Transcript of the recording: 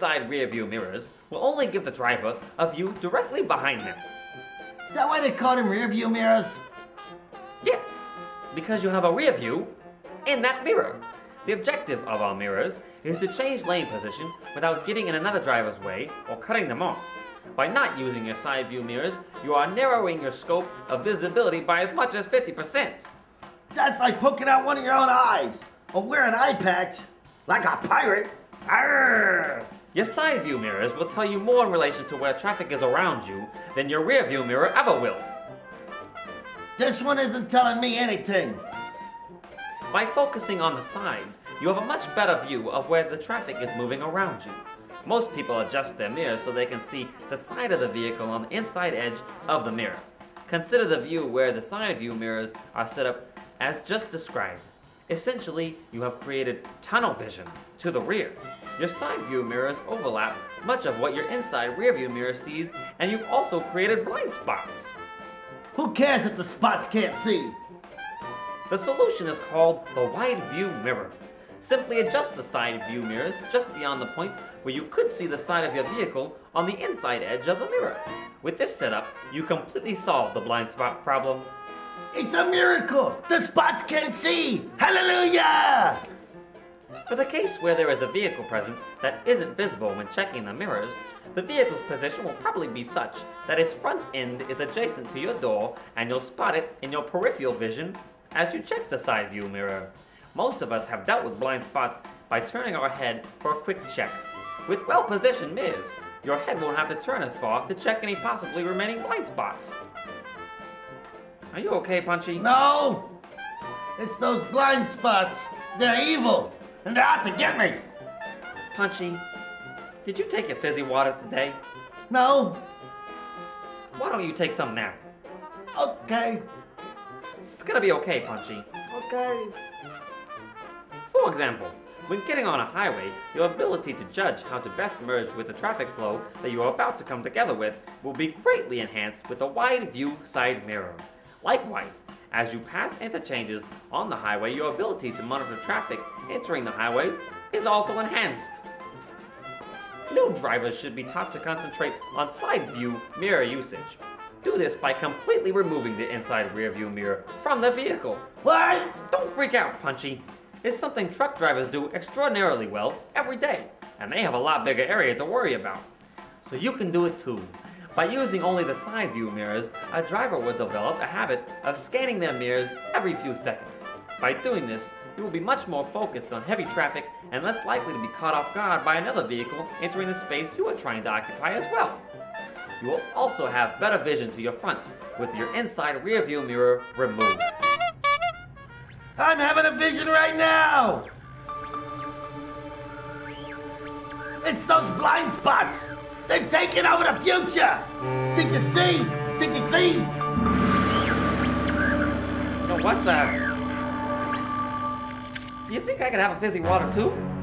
inside rear view mirrors will only give the driver a view directly behind them. Is that why they call them rear view mirrors? Yes, because you have a rear view in that mirror. The objective of our mirrors is to change lane position without getting in another driver's way or cutting them off. By not using your side view mirrors, you are narrowing your scope of visibility by as much as 50%. That's like poking out one of your own eyes, or wearing an eye patch, like a pirate. Arrgh! Your side view mirrors will tell you more in relation to where traffic is around you than your rear view mirror ever will. This one isn't telling me anything. By focusing on the sides, you have a much better view of where the traffic is moving around you. Most people adjust their mirrors so they can see the side of the vehicle on the inside edge of the mirror. Consider the view where the side view mirrors are set up as just described. Essentially, you have created tunnel vision to the rear. Your side view mirrors overlap much of what your inside rear view mirror sees, and you've also created blind spots. Who cares if the spots can't see? The solution is called the wide view mirror. Simply adjust the side view mirrors just beyond the point where you could see the side of your vehicle on the inside edge of the mirror. With this setup, you completely solve the blind spot problem. It's a miracle! The spots can't see! Hallelujah! For the case where there is a vehicle present that isn't visible when checking the mirrors, the vehicle's position will probably be such that its front end is adjacent to your door and you'll spot it in your peripheral vision as you check the side view mirror. Most of us have dealt with blind spots by turning our head for a quick check. With well-positioned mirrors, your head won't have to turn as far to check any possibly remaining blind spots. Are you okay, Punchy? No! It's those blind spots. They're evil, and they're out to get me. Punchy, did you take your fizzy water today? No? Why don't you take some now? Okay. It's gonna be okay, Punchy. Okay. For example, when getting on a highway, your ability to judge how to best merge with the traffic flow that you are about to come together with will be greatly enhanced with the wide view side mirror. Likewise, as you pass interchanges on the highway, your ability to monitor traffic entering the highway is also enhanced. New drivers should be taught to concentrate on side view mirror usage. Do this by completely removing the inside rear view mirror from the vehicle. What? Don't freak out, Punchy. It's something truck drivers do extraordinarily well every day, and they have a lot bigger area to worry about. So you can do it too. By using only the side view mirrors, a driver will develop a habit of scanning their mirrors every few seconds. By doing this, you will be much more focused on heavy traffic and less likely to be caught off guard by another vehicle entering the space you are trying to occupy as well. You will also have better vision to your front with your inside rear view mirror removed. I'm having a vision right now! It's those blind spots! They've taken over the future! Did you see? Did you see? No, what the? Do you think I could have a fizzy water too?